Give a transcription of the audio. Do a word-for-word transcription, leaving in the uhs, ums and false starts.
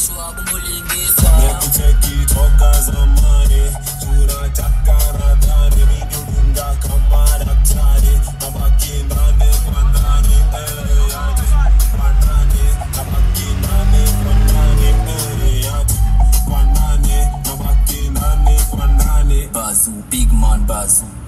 shwa kumulingisa mekucheki toka zamani tunataka radhani midudunga kama daktari nabaki ndani kwa ndani eh ati kwa ndani nabaki ndani kwa ndani eh ati kwa ndani nabaki ndani kwa ndani Bazu, big man Bazu